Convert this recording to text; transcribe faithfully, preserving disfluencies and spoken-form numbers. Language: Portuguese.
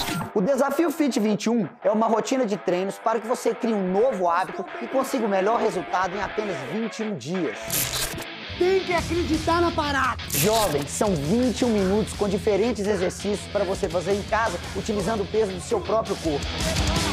O Desafio Fit vinte e um é uma rotina de treinos para que você crie um novo hábito e consiga o melhor resultado em apenas vinte e um dias. Tem que acreditar na parada! Jovem, são vinte e um minutos com diferentes exercícios para você fazer em casa, utilizando o peso do seu próprio corpo.